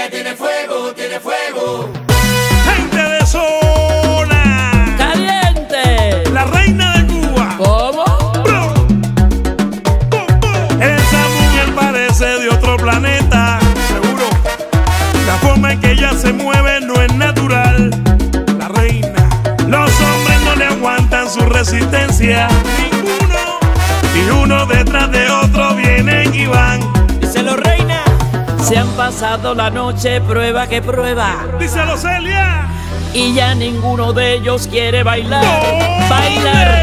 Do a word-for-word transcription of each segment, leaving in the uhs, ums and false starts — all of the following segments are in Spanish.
Ella tiene fuego, tiene fuego. Gente de zona caliente, la reina de Cuba. ¿cómo? Bro. Bo, bo. Esa mujer parece de otro planeta, seguro. La forma en que ella se mueve no es natural. La reina. Los hombres no le aguantan su resistencia, ninguno. Y uno detrás de otro vienen y van. Díselo, reina. Se han pasado la noche prueba que prueba. Díselo, Celia. Y ya ninguno de ellos quiere bailar. ¡Ole! Bailar.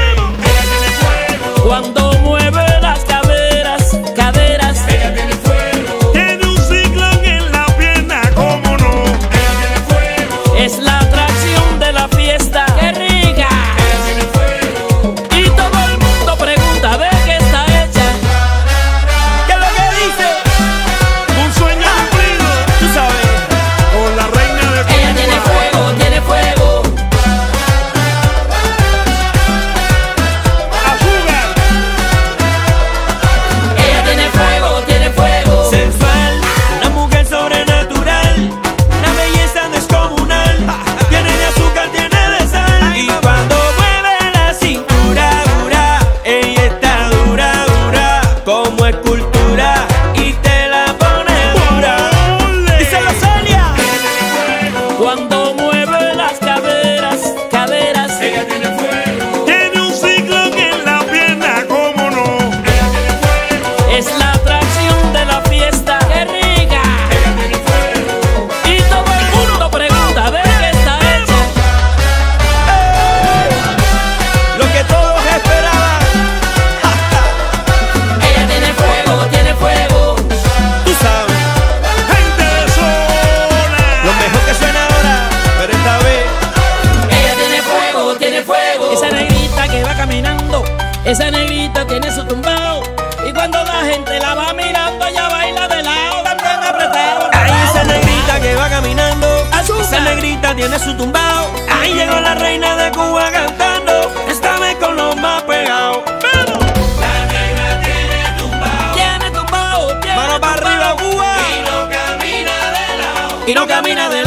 Cuando mueve las caderas, caderas. Ella tiene fuego. Tiene un ciclón en la pierna, ¿cómo no? Ella tiene fuego. Es la atracción de la fiesta. ¡Qué rica! Ella tiene fuego. Y todo el mundo pregunta de qué está hecha. ¿Qué es lo que dice? Un sueño cumplido Tú sabes. con la reina de Cuba. Ella tiene fuego, tiene fuego. Azúcar. Ella tiene fuego, tiene fuego. Sensual, una mujer sobrenatural, una belleza descomunal. Tiene de azúcar, tiene de sal. Y cuando mueve la cintura, dura, ella está dura, dura, como escultura. Y te la pone dura. Ole. Díselo, Celia. Cuando mueve las caderas, caderas. Ella tiene fuego. Tiene un ciclón en la pierna, ¿cómo no? Ella tiene fuego. Es la atracción de la fiesta. ¡Qué rica! Ella tiene fuego. Y todo el mundo pregunta de qué está hecha. Lo que todos esperaban. Ella tiene fuego, tiene fuego. Tú sabes, Gente de lo zona. mejor que suena ahora, pero esta vez. Ella tiene fuego, tiene fuego. Esa negrita que va caminando, esa negrita tiene su tumbao. Y cuando la gente la va mirando, ella baila de lado, tan apretado. Ahí esa negrita que va caminando, Azúcar. esa negrita tiene su tumbao. Ahí llegó la reina de Cuba cantando, esta vez con los más pegados. ¡Vamos! La negra tiene tumbao. Tiene tumbao, tiene Mano para arriba, tumbao. Cuba. Y no camina de lado. Y no camina de